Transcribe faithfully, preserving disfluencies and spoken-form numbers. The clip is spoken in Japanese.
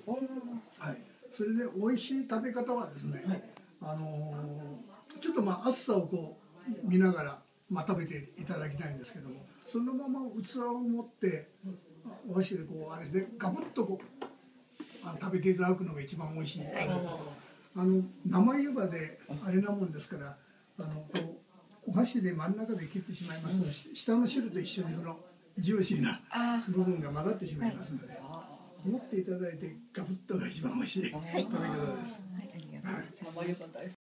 はい、それで美味しい食べ方はですね、はい、あのー、ちょっとまあ熱さをこう見ながら、まあ、食べていただきたいんですけども、そのまま器を持ってお箸でこうあれでガブッとこうあ食べていただくのが一番美味しい食べ方。あの生湯葉であれなもんですから、あのこうお箸で真ん中で切ってしまいますと、うん、下の汁と一緒にそのジューシーな部分が混ざってしまいますので、持っていただいてガブッとが一番美味しい食べ方です。はい、ありがとうございます。